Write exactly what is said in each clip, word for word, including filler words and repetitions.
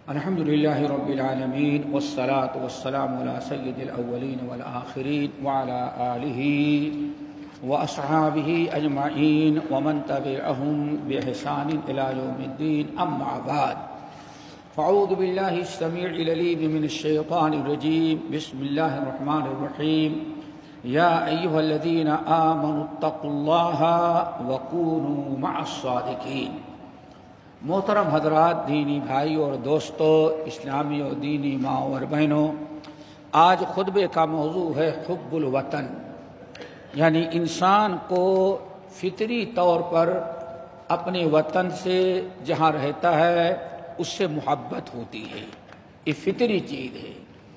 الحمد لله رب العالمين والصلاة والسلام على سيد الأولين والآخرين وعلى آله وأصحابه أجمعين ومن تبعهم بإحسان إلى يوم الدين. أما بعد، فأعوذ بالله السميع العليم من الشيطان الرجيم. بسم الله الرحمن الرحيم. يا أيها الذين آمنوا اتقوا الله وكونوا مع الصادقين. محترم حضرات، دینی بھائیوں اور دوستوں، اسلامی اور دینی ماں اور بہنوں، آج خطبے کا موضوع ہے حب الوطن، یعنی انسان کو فطری طور پر اپنے وطن سے جہاں رہتا ہے اس سے محبت ہوتی ہے. یہ فطری چیز ہے،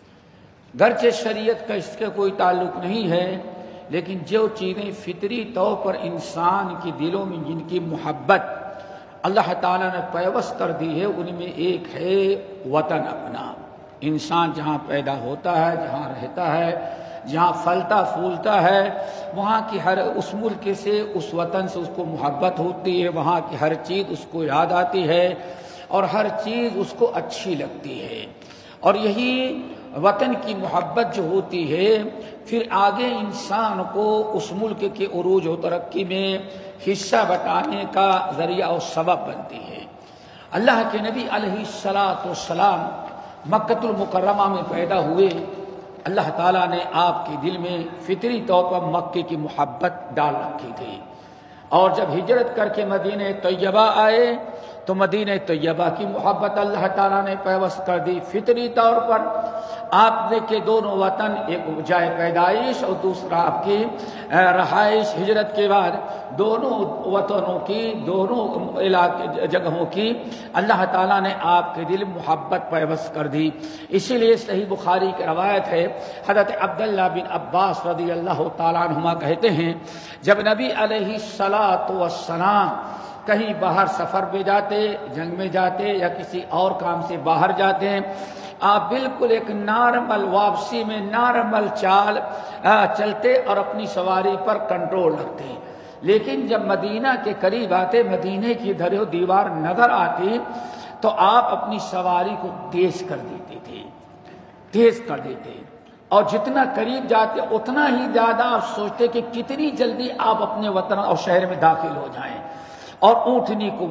گرچہ شریعت کا اس کا کوئی تعلق نہیں ہے، لیکن جو چیزیں فطری طور پر انسان کے دلوں میں جن کی محبت اللہ تعالیٰ نے پیوست کر دی ہے، ان میں ایک ہے وطن اپنا. انسان جہاں پیدا ہوتا ہے، جہاں رہتا ہے، جہاں پھلتا پھولتا ہے، وہاں کی ہر اس ملک سے، اس وطن سے اس کو محبت ہوتی ہے، وہاں کی ہر چیز اس کو یاد آتی ہے اور ہر چیز اس کو اچھی لگتی ہے. اور یہی وطن کی محبت جو ہوتی ہے پھر آگے انسان کو اس ملک کے عروج و ترقی میں حصہ بٹانے کا ذریعہ اور سبب بنتی ہے. اللہ کے نبی علیہ الصلاۃ والسلام مکہ المکرمہ میں پیدا ہوئے. اللہ تعالیٰ نے آپ کے دل میں فطری طور پر مکے کی محبت ڈال رکھی تھی، اور جب ہجرت کر کے مدینہ طیبہ آئے تو مدینہ طیبہ کی محبت اللہ تعالیٰ نے پیوست کر دی. فطری طور پر آپ نے کے دونوں وطن، ایک جائے پیدائش اور دوسرا آپ کی رہائش، ہجرت کے بعد دونوں وطنوں کی، دونوں علاقے جگہوں کی اللہ تعالیٰ نے آپ کے دل محبت پیوست کر دی. اسی لیے صحیح بخاری کی روایت ہے، حضرت عبداللہ بن عباس رضی اللہ تعالیٰ عنہما کہتے ہیں، جب نبی علیہ الصلاۃ والسلام کہیں باہر سفر پہ جاتے، جنگ میں جاتے یا کسی اور کام سے باہر جاتے ہیں، آپ بالکل ایک نارمل واپسی میں نارمل چال چلتے اور اپنی سواری پر کنٹرول رکھتے. لیکن جب مدینہ کے قریب آتے، مدینہ کی در و دیوار نظر آتی تو آپ اپنی سواری کو تیز کر دیتے تھے تیز کر دیتے اور جتنا قریب جاتے اتنا ہی زیادہ آپ سوچتے کہ کتنی جلدی آپ اپنے وطن اور شہر میں داخل ہو جائیں، اور اونٹنی کو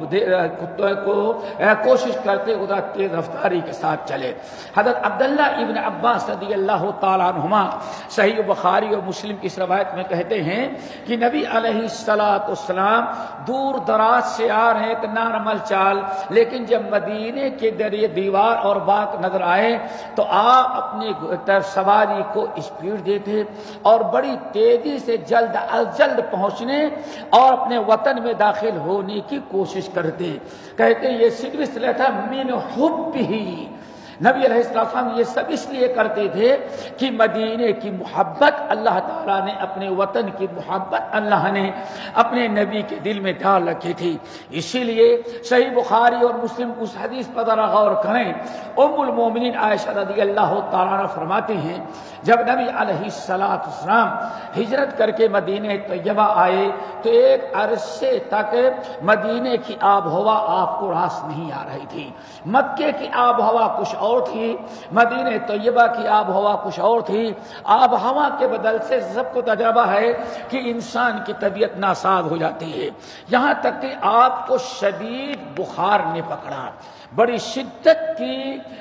کو کوشش کرتے ادھر تیز رفتاری کے ساتھ چلے. حضرت عبداللہ ابن عباس رضی اللہ تعالیٰ عنہما صحیح بخاری اور مسلم کی اس روایت میں کہتے ہیں کہ نبی علیہ الصلاۃ والسلام دور دراز سے آ رہے ایک نارمل چال، لیکن جب مدینے کے ذریعے دیوار اور باغ نظر آئے تو آپ اپنے سواری کو اسپیڈ دیتے اور بڑی تیزی سے جلد از جلد پہنچنے اور اپنے وطن میں داخل ہو کی کوشش کرتے. کہتے یہ صرف اس لیے تھا من حب ہی، نبی علیہ السلام یہ سب اس لیے کرتے تھے کہ مدینے کی محبت اللہ تعالیٰ نے، اپنے وطن کی محبت اللہ نے اپنے نبی کے دل میں ڈال رکھی تھی. اسی لیے صحیح بخاری اور مسلم کو اس حدیث پر ذرا غور کریں. ام المومنین عائشہ رضی اللہ تعالیٰ عنہ فرماتی ہیں، جب نبی علیہ الصلاۃ والسلام ہجرت کر کے مدینہ طیبہ آئے تو ایک عرصے تک مدینے کی آب و ہوا آپ کو راس نہیں آ رہی تھی. مکے کی آب و ہوا کچھ اور تھی، مدینہ طیبہ کی آب و ہوا کچھ اور تھی. آب و ہوا کے بدل سے سب کو تجربہ ہے کہ انسان کی طبیعت ناساز ہو جاتی ہے، یہاں تک کہ آپ کو شدید بخار نے پکڑا، بڑی شدت کی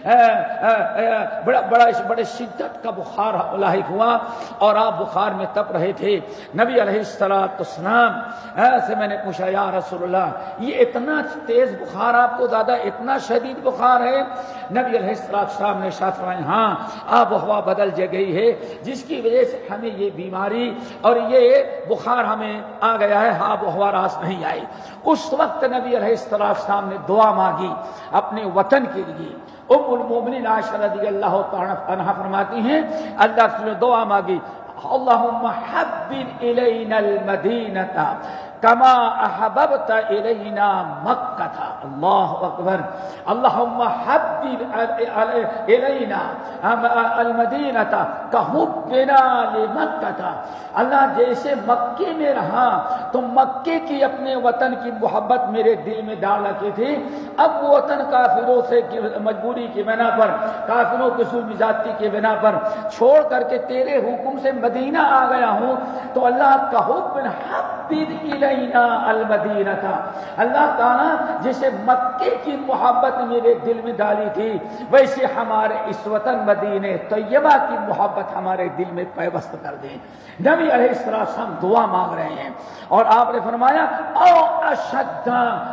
بڑا بڑا بڑے شدت کا بخار لاحق ہوا اور آپ بخار میں تپ رہے تھے. نبی علیہ الصلوۃ والسلام سے میں نے پوچھا، یا رسول اللہ یہ اتنا تیز بخار آپ کو، زیادہ اتنا شدید بخار ہے؟ نبی علیہ السلام نے ارشاد فرمایا، ہاں آب و ہوا بدل گئی ہے جس کی وجہ سے ہمیں یہ بیماری اور یہ بخار ہمیں آ گیا ہے، آب و ہوا راس نہیں آئی. اس وقت نبی علیہ السلام نے دعا مانگی اپنے وطن کے لیے. ام المومنین عائشہ رضی اللہ تعالیٰ عنہا فرماتی ہیں، اللہ سے دعا مانگی، اللہم حبب الینا المدینہ، کما احببت الینا مکہ تھا. اللہ اکبر. اللہم حبب الینا المدینہ کحبنا لمکہ تھا. اللہ جیسے مکے میں رہا تو مکے کی اپنے وطن کی محبت میرے دل میں ڈال رکھی تھی. اب وہ وطن کافروں سے مجبوری کی بنا پر، کافروں کی ظلم زیادتی کی بنا پر چھوڑ کر کے تیرے حکم سے مدینہ آ گیا ہوں. تو اللہ کا حکم حبب الینا المدینہ تھا. اللہ تعالیٰ جسے مکے کی محبت میرے دل میں ڈالی تھی ویسے ہمارے اس وطن مدینہ طیبہ کی محبت ہمارے دل میں پیوست کر دیں. نبی علیہ السلام دعا مانگ رہے ہیں اور آپ نے فرمایا او اشد.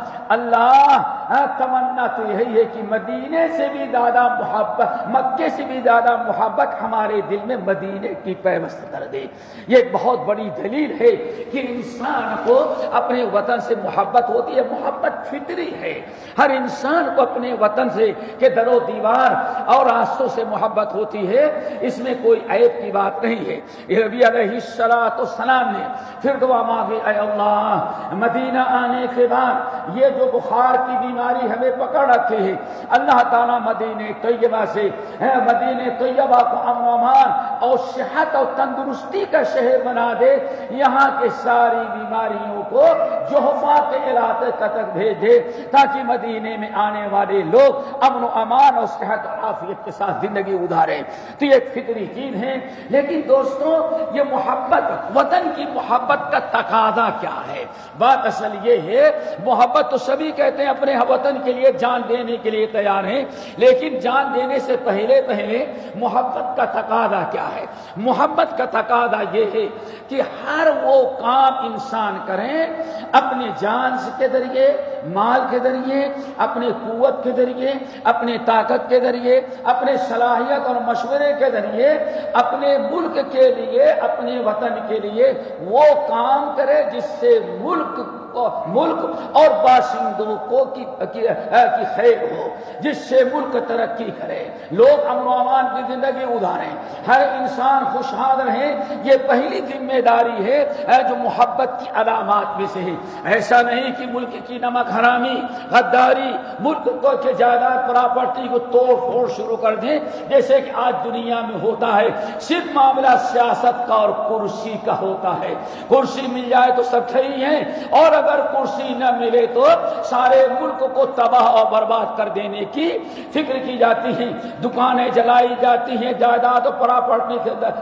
اللہ تمنا تو یہی ہے کہ مدینے سے بھی زیادہ محبت، مکے سے بھی زیادہ محبت ہمارے دل میں مدینے کی پیوست کر دے. یہ بہت بڑی دلیل ہے کہ انسان کو اپنے وطن سے محبت ہوتی ہے. محبت فطری ہے. ہر انسان کو اپنے وطن سے کہ در و دیوار اور راستوں سے محبت ہوتی ہے. اس میں کوئی عیب کی بات نہیں ہے. نبی علیہ الصلوۃ والسلام نے پھر دعا مانگی، اے اللہ مدینہ آنے کے بعد یہ جو بخار کی بیماری ہمیں پکڑ رکھی ہے، اللہ تعالیٰ مدینہ طیبہ سے مدینہ طیبہ کو امن و امان اور صحت اور تندرستی کا شہر بنا دے. یہاں کے ساری بیماریوں کو جوحفا کے علاقے تک بھیج دے تاکہ مدینے میں آنے والے لوگ امن و امان اور صحت و عافیت کے ساتھ زندگی گزاریں. تو یہ ایک فطری چیز ہے. لیکن دوستوں یہ محبت، وطن کی محبت کا تقاضا کیا ہے؟ بات اصل یہ ہے محبت تو سبھی کہتے ہیں اپنے وطن کے لیے جان دینے کے لیے تیار ہیں، لیکن جان دینے سے پہلے پہلے محبت کا تقاضا کیا ہے؟ محبت کا تقاضا یہ ہے کہ ہر وہ کام انسان کریں اپنے جان کے ذریعے، مال کے ذریعے، اپنے قوت کے ذریعے، اپنے طاقت کے ذریعے، اپنے صلاحیت اور مشورے کے ذریعے اپنے ملک کے لیے، اپنے وطن کے لیے وہ کام کرے جس سے ملک ملک اور باشندوں کو کی, کی, کی خیر ہو، جس سے ملک ترقی کرے، لوگ امن و امان کی زندگی گزاریں، ہر انسان خوشحال رہے. یہ پہلی ذمہ داری ہے جو محبت کی علامات میں سے ہے. ایسا نہیں کہ ملک کی نمک حرامی، غداری، ملک کو کے جائیداد پراپرٹی کو توڑ پھوڑ شروع کر دیں جیسے کہ آج دنیا میں ہوتا ہے. صرف معاملہ سیاست کا اور کرسی کا ہوتا ہے. کرسی مل جائے تو سب صحیح ہیں، اور اگر کرسی نہ ملے تو سارے ملک کو تباہ اور برباد کر دینے کی فکر کی جاتی ہے. دکانیں جلائی جاتی ہیں، جائیداد و پراپرٹی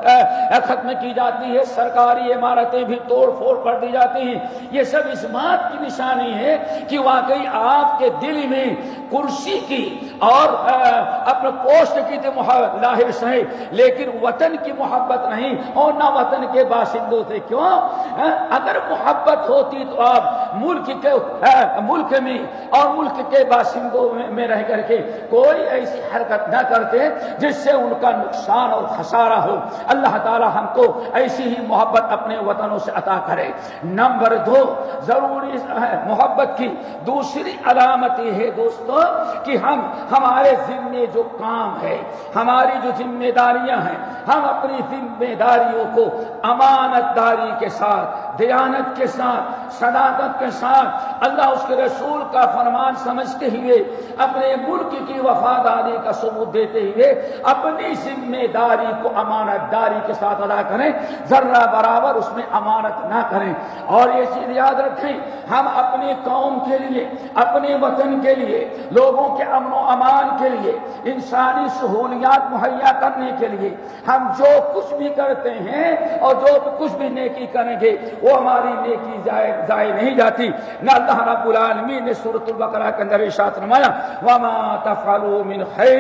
ختم کی جاتی ہے، سرکاری عمارتیں بھی توڑ پھوڑ کر دی جاتی ہیں. یہ سب اس بات کی نشانی ہے کہ واقعی آپ کے دل میں کرسی کی اور اپنے پوسٹ کی تو محبت لاہر سہی، لیکن وطن کی محبت نہیں، اور نہ وطن کے باشندوں سے. کیوں؟ اگر محبت ہوتی تو آپ ملک کے ملک میں اور ملک کے باشندوں میں رہ کر کے کوئی ایسی حرکت نہ کرتے جس سے ان کا نقصان اور خسارہ ہو. اللہ تعالی ہم کو ایسی ہی محبت اپنے وطنوں سے عطا کرے. نمبر دو ضروری محبت کی دوسری علامت یہ ہے دوستو کہ ہم ہمارے ذمے جو کام ہے، ہماری جو ذمہ داریاں ہیں، ہم اپنی ذمہ داریوں کو امانت داری کے ساتھ، دیانت کے ساتھ، صداقت کے ساتھ، اللہ اس کے رسول کا فرمان سمجھتے ہوئے، اپنے ملک کی وفاداری کا ثبوت دیتے ہوئے اپنی ذمہ داری کو امانت داری کے ساتھ ادا کریں، ذرہ برابر اس میں امانت نہ کریں. اور یہ چیز یاد رکھیں، ہم اپنی قوم کے لیے، اپنے وطن کے لیے، لوگوں کے امن و امان کے لیے، انسانی سہولیات مہیا کرنے کے لیے ہم جو کچھ بھی کرتے ہیں اور جو کچھ بھی نیکی کریں گے وہ ہماری نیکی ضائع نہیں جاتی. نہ اللہ رب العالمین نے سورۃ البقرہ کے اندر ارشاد فرمایا وما تفعلوا من خیر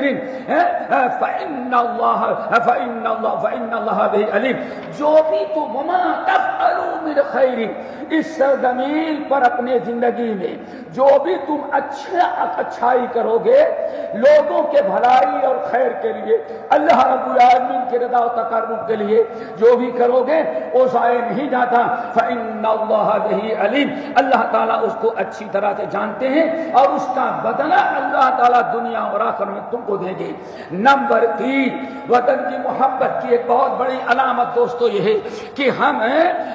فإن اللہ فإن اللہ فإن اللہ به علیم. جو بھی تم وما تفعلوا من خیر، اس سرزمین پر اپنے زندگی میں جو بھی تم اچھا اچھائی کرو گے لوگوں کے بھلائی اور خیر کے لیے، اللہ رب العالمین کی رضا و تقرب کے لیے جو بھی کرو گے وہ ضائع نہیں جاتا. فإن اللہ به علیم، اللہ تعالیٰ اس کو اچھی طرح سے جانتے ہیں اور اس کا بدلہ اللہ تعالیٰ دنیا اور آخرت میں تم کو دیں گے. نمبر تین وطن کی محبت کی ایک بہت بڑی علامت دوستو یہ ہے کہ ہم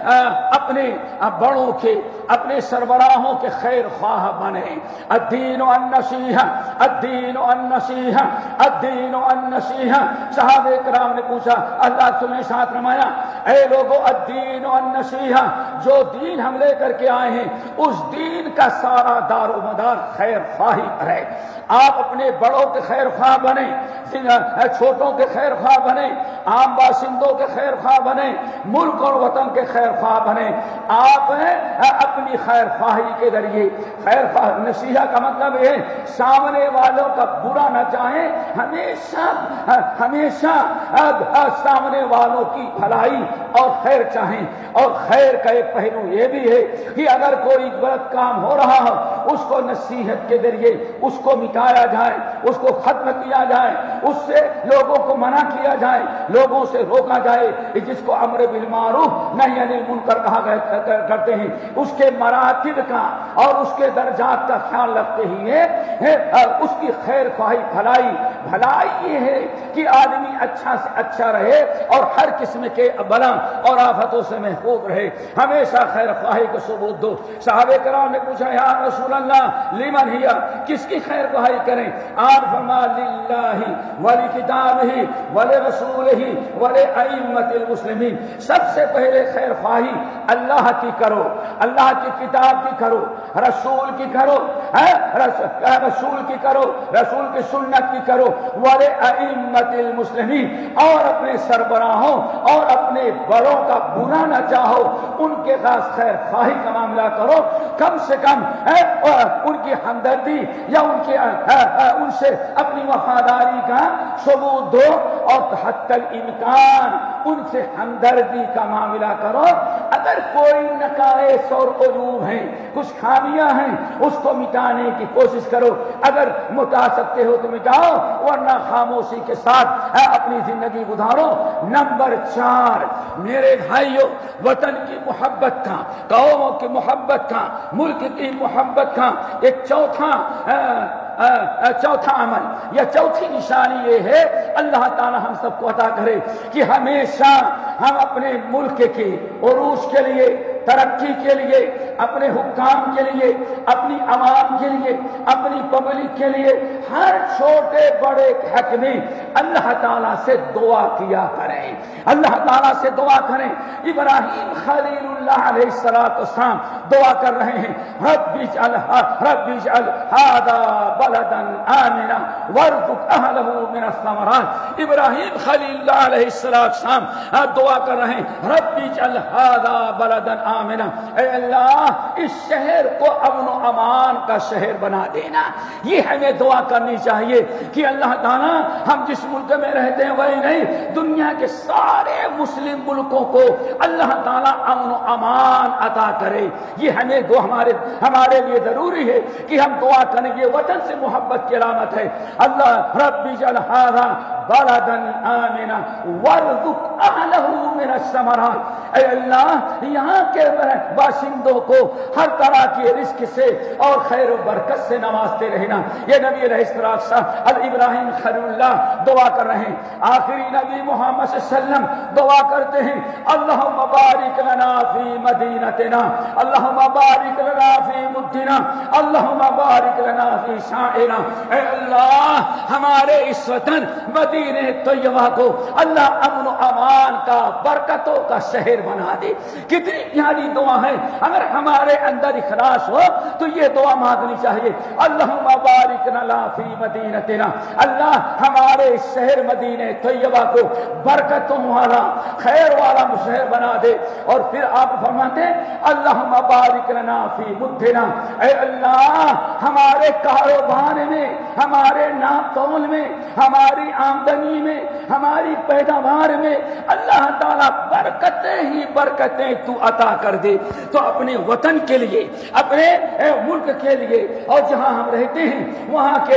اپنے بڑوں کے اپنے سربراہوں کے خیر خواہ بنے. الدین النصیحہ الدین النصیحہ الدین النصیحہ. صحابہ کرام نے پوچھا اللہ تمہیں ساتھ رمایا اے لوگو الدین النصیحہ, جو دین ہم لے کر کے آئے ہیں اس دین کا سارا دار و مدار خیر خواہی پر ہے. آپ اپنے بڑوں کے خیر خواہ بنے, چھوٹوں کے خیر خواہ بنے, عام باشندوں کے خیر خواہ بنے, ملک اور وطن کے خیر خواہ بنے. آپ اپنی خیر خواہی کے ذریعے خیر خواہ نصیحہ کا مطلب ہے سامنے والوں کا برا نہ چاہیں, ہمیشہ ہمیشہ سامنے والوں کی بھلائی اور خیر چاہیں. اور خیر کا ایک پہلو یہ بھی ہے کہ اگر کوئی غلط کام ہو رہا ہو اس کو نصیحت کے ذریعے اس کو مٹایا جائے, اس کو ختم کیا جائے, اس سے لوگوں کو منع کیا جائے, لوگوں سے روکا جائے. جس کو امر بالمعروف نہی عن المنکر کہا کرتے ہیں, اس کے مراتب کا اور اس کے درجات کا خیال رکھتے ہی ہے اس کی خیر خواہی بھلائی. بھلائی یہ ہے کہ آدمی اچھا سے اچھا رہے اور ہر قسم کے بلا اور آفتوں سے محفوظ رہے. ہمیشہ خیر خواہی کو ثبوت دو. صحابہ کرام نے پوچھا یا رسول اللہ لمن ہی, کس کی خیر خواہی کریں؟ آپ فرما للہ ولکتابہ ولرسولہ ولائمۃ المسلمین. سب سے پہلے خیر خواہی اللہ کی کرو, اللہ کی کتاب کی کرو, رسول کی کرو, رسول کی کرو, رسول کی سنت کی کرو, ولائمۃ المسلمین, اور اپنے سربراہوں اور اپنے بڑوں کا برا نہ چاہو, ان کے پاس خیر خواہی کا معاملہ کرو. کم سے کم ان کی ہمدردی یا ان کے ان سے اپنی وفاداری کا ثبوت دو اور حتی الامکان ان سے ہمدردی کا معاملہ کرو. اگر کوئی نقائص اور عیوب ہیں, کچھ خامیاں ہیں, اس کو مٹانے کی کوشش کرو. اگر مٹا سکتے ہو تو مٹاؤ, ورنہ خاموشی کے ساتھ اپنی زندگی گزارو. نمبر چار, میرے بھائیوں, وطن کی محبت کا, قوموں کی محبت کا, ملک کی محبت کا ایک چوتھا چوتھا عمل یا چوتھی نشانی یہ ہے, اللہ تعالی ہم سب کو عطا کرے کہ ہمیشہ ہم اپنے ملک کے عروج کے لیے, ترقی کے لیے, اپنے حکام کے لیے, اپنی عوام کے لیے, اپنی پبلک کے لیے, ہر چھوٹے بڑے حق میں اللہ تعالیٰ سے دعا کیا کریں. اللہ تعالیٰ سے دعا کریں. ابراہیم خلیل اللہ علیہ السلام دعا کر رہے ہیں رب اجعل رب اجعل هذا بلدا آمنا وارزق اهله من الثمرات. ابراہیم خلیل اللہ علیہ السلام دعا کر رہے ہیں رب اجعل هذا بلدا آمنا, اے اللہ اس شہر کو امن و امان کا شہر بنا دینا. یہ ہمیں دعا کرنی چاہیے کہ اللہ تعالیٰ ہم جس ملک میں رہتے ہیں وہی نہیں, دنیا کے سارے مسلم ملکوں کو اللہ تعالیٰ امن و امان عطا کرے. یہ ہمیں دو ہمارے ہمارے لیے ضروری ہے کہ ہم دعا کریں. یہ وطن سے محبت کی علامت ہے. اللہ رب اجعل هذا بلدا آمنا وارزق اهله من الثمرات. اے اللہ یہاں کے باشندوں کو ہر طرح کی رزق سے اور خیر و برکت سے نوازتے رہنا. یہ نبی علیہ السلام ابراہیم خلیل اللہ دعا کر رہے ہیں. آخری نبی محمد صلی اللہ علیہ وسلم دعا کرتے ہیں اللہم بارک لنا فی مدینتنا, اللہم بارک لنا فی مدنا, اللہم بارک لنا فی شاعرنا. اے اللہ ہمارے اس وطن مدینہ طیبہ کو اللہ امن و امان کا, برکتوں کا شہر بنا دے. کتنی پیاری دعا ہے. اگر ہمارے اندر اخلاص ہو تو یہ دعا مانگنی چاہیے. اللہم بارک لنا فی مدینتنا, اللہ ہمارے شہر مدینہ طیبہ کو برکتوں والا, خیر والا شہر بنا دے. اور پھر آپ فرماتے ہیں اللہم بارک لنا فی مدنا, اے اللہ ہمارے کاروبار میں, ہمارے ناپتول میں, ہماری آمدنی میں, ہماری پیداوار میں اللہ تعالیٰ برکتیں ہی برکتیں تو عطا کر دے. تو اپنے وطن کے لیے, اپنے ملک کے لیے اور جہاں ہم رہتے ہیں وہاں کے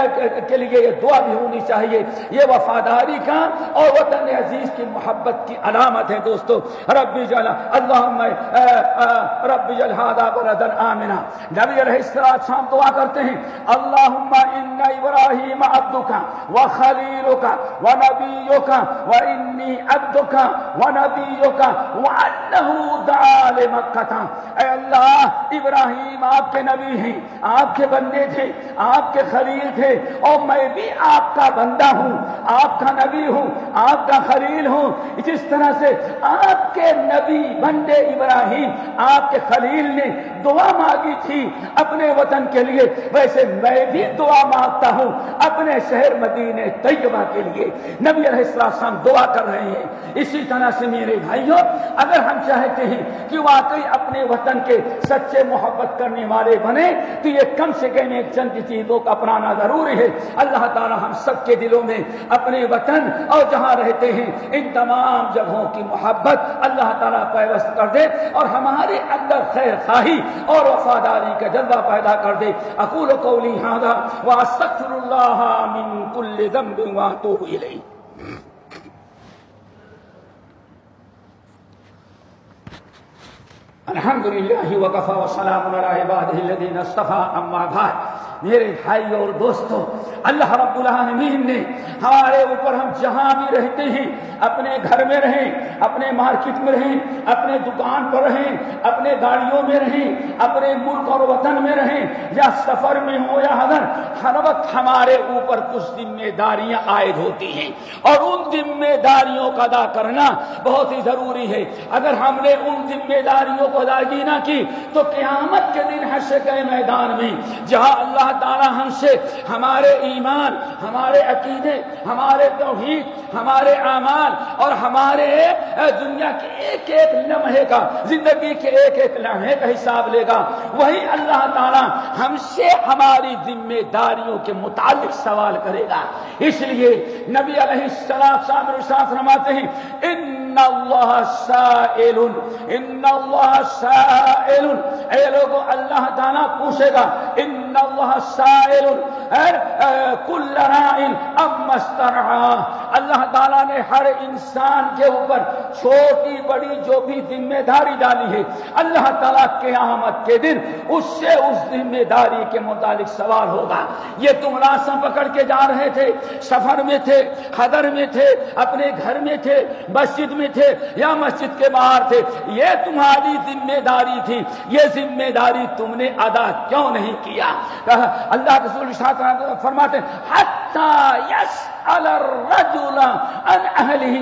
کے لیے یہ دعا بھی ہونی چاہیے. یہ وفاداری کا اور وطن عزیز کی محبت کی علامت ہے دوستو. رب اجعل اللہم رب اجعل هذا بلدا آمنا. نبی علیہ السلام دعا کرتے ہیں اللہم ان ابراہیم عبدک وخلیلک ونبیک وانی عبدک ونبیک وانہ دعا لمکہ. اے اللہ ابراہیم آپ کے نبی ہیں، آپ کے بندے تھے، آپ کے خلیل تھے، اور میں بھی آپ کا بندہ ہوں، آپ کا نبی ہوں، آپ کا خلیل ہوں. جس طرح سے آپ کے نبی بندے ابراہیم آپ کے خلیل نے دعا مانگی تھی اپنے وطن کے لیے، ویسے میں بھی دعا مانگتا ہوں اپنے شہر مدینہ طیبہ کے لیے. نبی علیہ السلام دعا کر رہے ہیں. اسی طرح سے میرے بھائیوں، اگر ہم چاہتے ہیں کہ واقعی اپنے وطن کے سچے محبت کرنے والے بنے تو یہ کم سے کم ایک چند چیزوں کو اپنانا ضروری ہے. اللہ تعالی ہم سب کے دلوں میں اپنے وطن اور جہاں رہتے ہیں ان تمام جگہوں کی محبت اللہ تعالیٰ پیوست کر دے اور ہمارے اندر خیر خواہی اور وفاداری کا جذبہ پیدا کر دے. اقول قولی ھذا واستغفر اللہ من کل ذنب واتوب الیہ. الحمد للہ وکفی وسلام علی عبادہ الذین اصطفی. اما بعد، میرے بھائی اور دوستوں، اللہ رب العالمین نے ہمارے اوپر، ہم جہاں بھی رہتے ہیں، اپنے گھر میں رہیں، اپنے مارکیٹ میں رہیں، اپنے دکان پر رہیں، اپنے گاڑیوں میں رہیں، اپنے ملک اور وطن میں رہیں، یا سفر میں ہو یا حضر، ہر وقت ہمارے اوپر کچھ ذمہ داریاں عائد ہوتی ہیں اور ان ذمہ داریوں کا ادا کرنا بہت ہی ضروری ہے. اگر ہم نے ان ذمہ داریوں کو ادائیگی نہ کی تو قیامت کے دن حشر کے میدان میں جہاں اللہ تعالی ہم سے ہمارے ایمان، ہمارے عقیدے، ہمارے توحید، ہمارے اعمال اور ہمارے دنیا کے ایک ایک لمحے کا، زندگی کے ایک ایک لمحے کا حساب لے گا، وہی اللہ تعالی ہم سے ہماری ذمہ داریوں کے متعلق سوال کرے گا. اس لیے نبی علیہ السلام ارشاد فرماتے ہیں ان اللہ سائل، ان اللہ سائل، اے لوگوں اللہ تعالیٰ پوچھے گا، ان اللہ سائل کل راع اما استرعى. اللہ تعالیٰ نے ہر انسان کے اوپر چھوٹی بڑی جو بھی ذمہ داری ڈالی ہے، اللہ تعالیٰ قیامت کے دن اس سے اس ذمہ داری کے متعلق سوال ہوگا. یہ تم راستہ پکڑ کے جا رہے تھے، سفر میں تھے، حضر میں تھے، اپنے گھر میں تھے، مسجد میں تھے یا مسجد کے باہر تھے، یہ تمہاری ذمہ داری تھی. یہ ذمہ داری تم نے ادا کیوں نہیں کیا؟ اللہ کے رسول صلی اللہ علیہ وسلم فرماتے ہیں حتی یسأل الرجل عن اہلہ،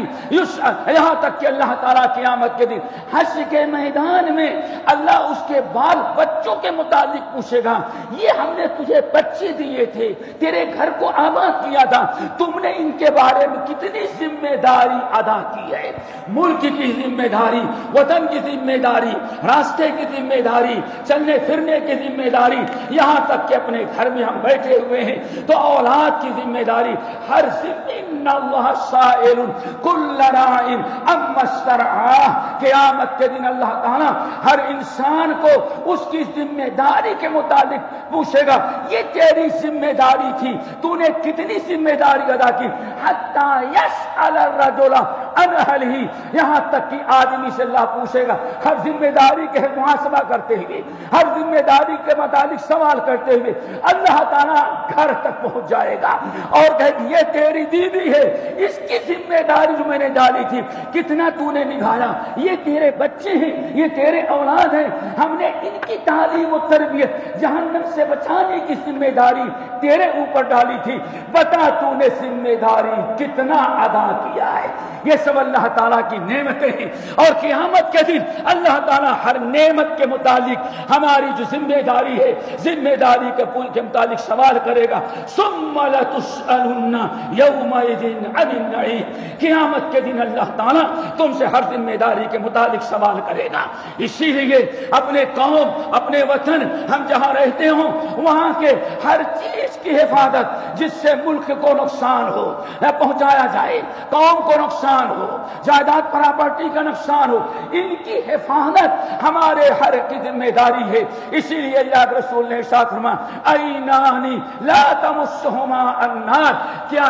یہاں تک کہ اللہ تعالیٰ قیامت کے دن حشر کے میدان میں اللہ اس کے بال بچوں کے متعلق پوچھے گا، یہ ہم نے تجھے بچے دیے تھے، تیرے گھر کو آباد کیا تھا، تم نے ان کے بارے میں کتنی ذمہ داری ادا کی ہے؟ ملک کی ذمہ داری، وطن کی ذمہ داری، راستے کی ذمہ داری، چلنے پھرنے کی ذمہ داری، یہاں تک کہ اپنے گھر میں ہم بیٹھے ہوئے ہیں تو اولاد کی ذمہ داری، ہر ان اللہ سائل کل راع اما استرعى. قیامت کے دن اللہ تعالیٰ ہر انسان کو اس کی ذمہ داری کے متعلق پوچھے گا، یہ تیری ذمہ داری تھی، تو نے کتنی ذمہ داری ادا کی؟ حتی یسأل الرجل عن اہلہ، یہاں تک کہ آدمی سے اللہ پوچھے گا ہر ذمہ داری کے محاسبہ کرتے ہوئے، ہر ذمہ داری کے متعلق سوال کرتے ہوئے اللہ تعالیٰ گھر تک پہنچ جائے گا اور کہے کہ یہ تیری دیدی ہے، اس کی ذمہ داری جو میں نے ڈالی تھی کتنا تو نے نبھایا، یہ تیرے بچے ہیں، یہ تیرے اولاد ہیں، ہم نے ان کی تعلیم و تربیت جہنم سے بچانے کی ذمہ داری تیرے اوپر ڈالی تھی، بتا تو نے ذمہ داری کتنا ادا کیا ہے؟ یہ سب اللہ تعالیٰ کی نعمتیں ہیں اور قیامت کے دن اللہ تعالیٰ ہر نعمت کے متعلق ہماری جو ذمہ داری ہے، ذمہ داری کے پول کے متعلق سوال کرے گا. ثم لتسألن یومئذ عن النعیم، قیامت کے دن اللہ تعالیٰ تم سے ہر ذمہ داری کے متعلق سوال کرے گا. اسی لیے اپنے قوم، اپنے وطن، ہم جہاں رہتے ہوں وہاں کے ہر چیز کی حفاظت جس سے ملک کو نقصان ہو نہ پہنچایا جائے، قوم کو نقصان ہو، جائیداد پراپرٹی کا نقصان ہو، ان کی حفاظت ہمارے ہر کی ذمہ داری ہے۔ اسی لیے اللہ کے رسول نے ارشاد فرمایا عینانی لا تمسہما النار، کیا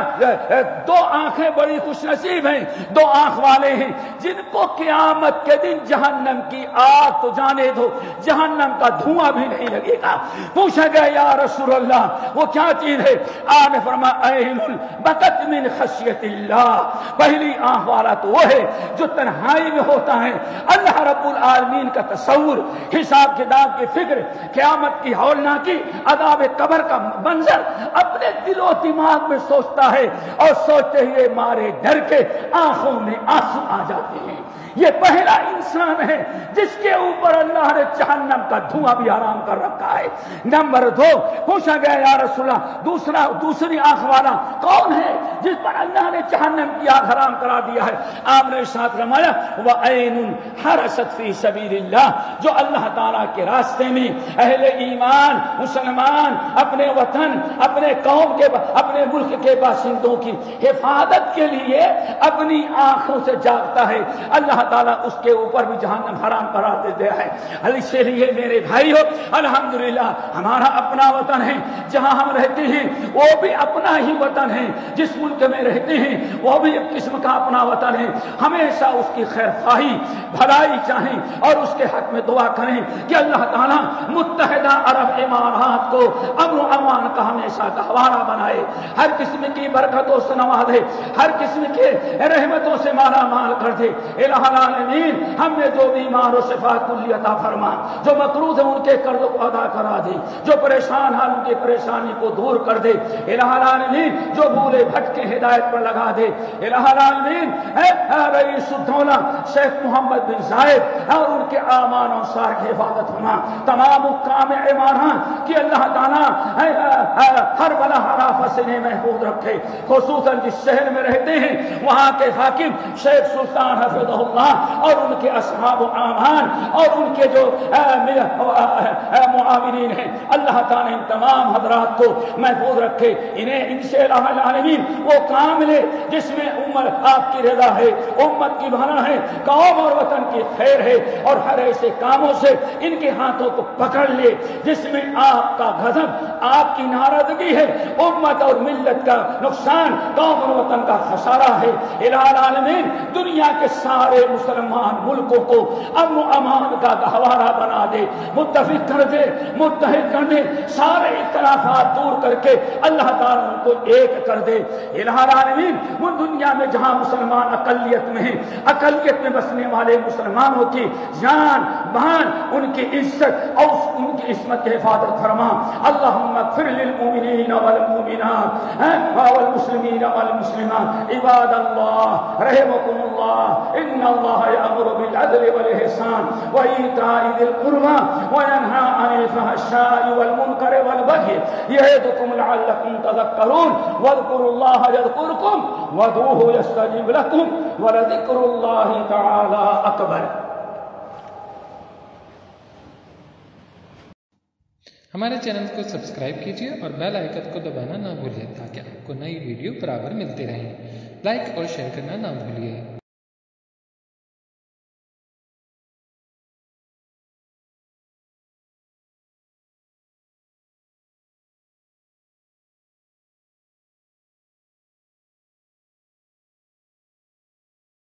دو آنکھیں بڑی خوش نصیب ہیں، دو آنکھ والے ہیں جن کو قیامت کے دن جہنم کی آگ تو جانے دو، جہنم کا دھواں بھی نہیں لگے گا۔ پوچھا گیا یا رسول اللہ وہ کیا چیز ہے؟ آپ نے فرمایا عین بکت من خشیت اللہ، پہلی آنکھ والا تو وہ ہے جو تنہائی میں ہوتا ہے، اللہ رب العالمین کا تصور، حساب کتاب کی فکر، قیامت کی ہولناکی، عذاب قبر کا منظر اپنے دل و دماغ میں سوچتا ہے اور سوچتے ہوئے مارے ڈر کے آنکھوں میں آنسو آ جاتے ہیں۔ یہ پہلا انسان ہے جس کے اوپر اللہ نے جہنم کا دھواں بھی حرام کر رکھا ہے۔ نمبر دو پوچھا گیا یا رسول اللہ دوسرا دوسری آنکھ والا کون ہے جس پر اللہ نے جہنم کی آگ حرام کرا دیا ہے؟ آپ نے ارشاد فرمایا وعین حرست فی سبیل اللہ، جو اللہ تعالیٰ کے راستے میں اہل ایمان مسلمان اپنے وطن اپنے قوم کے اپنے ملک کے باشندوں کی حفاظت کے لیے اپنی آنکھوں سے جاگتا ہے، اللہ تعالیٰ اس کے اوپر بھی جہنم حرام کرا دیتے ہیں۔ اس لیے میرے بھائیو الحمدللہ ہمارا اپنا وطن ہے، جہاں ہم رہتے ہیں وہ بھی اپنا ہی وطن ہے، جس ملک میں رہتے ہیں وہ بھی ایک قسم کا اپنا وطن ہے۔ ہمیشہ اس کی خیر خواہی بھلائی چاہیں اور اس کے حق میں دعا کریں کہ اللہ تعالیٰ متحدہ عرب امارات کو امن و امان کا ہمیشہ گہوارہ بنائے، ہر قسم کی برکتوں سے نوازے، ہر قسم کے رحمتوں سے مالا مال کر دے۔ الہ العالمین ہم نے جو بیمار و شفا کلی عطا فرما، جو مقروض ہیں ان کے قرض کو ادا کرا دے، جو پریشان ہیں ان کی پریشانی کو دور کر دے۔ الہ العالمین جو بھولے بھٹکے ہدایت پر لگا دے۔ الہ العالمین اے رئیس الدولہ شیخ محمد بن زائد اور ان کے اعمال و انصار کی حفاظت فرما، تمام حکام امارات کی اللہ تعالیٰ ہر بلا ہر آفت سے محفوظ رکھے، خصوصاً جس شہر میں رہتے ہیں وہاں کے حاکم شیخ سلطان حفظہ اللہ اور ان کے اصحاب و اعوان اور ان کے جو معاونین ہیں، اللہ تعالیٰ ان تمام حضرات کو محفوظ رکھے۔ انہیں ان سے الہ العالمین وہ کام لے جس میں امت آپ کی رضا ہے، امت کی بھلا ہے، قوم اور وطن کی خیر ہے، اور ہر ایسے کاموں سے ان کے ہاتھوں کو پکڑ لے جس میں آپ کا غضب آپ کی ناراضگی ہے، امت اور ملت کا نقصان، قوم اور وطن کا خسارہ ہے۔ الہ العالمین دنیا کے سارے مسلمان ملکوں کو امن و امان کا گہوارہ بنا دے، متفق کر دے، متحد کر دے، سارے اختلافات دور کر کے اللہ تعالیٰ ان کو ایک کر دے۔ الہ العالمین وہ دنیا میں جہاں مسلمان اقلیت میں ہیں، اقلیت میں بسنے والے مسلمانوں کی جان بان، ان کی عزت اور ان کی عصمت کی حفاظت فرما۔ اللہم اغفر للمؤمنین والمؤمنات والمسلمین والمسلمات عباد اللہ رحمکم اللہ، ان اللہ یأمر بالعدل والإحسان وإیتاء ذی القربى وینہی عن الفحشاء والمنکر والبغی یعظکم لعلکم تذکرون واذکروا اللہ یذکرکم وادعوہ یستجب لکم ولذکر اللہ تعالی اکبر۔ ہمارے چینل کو سبسکرائب کیجیے اور بیل آئیکن کو دبانا نہ بھولیے تاکہ آپ کو نئی ویڈیو برابر ملتی رہیں۔ لائک اور شیئر کرنا نہ بھولیے۔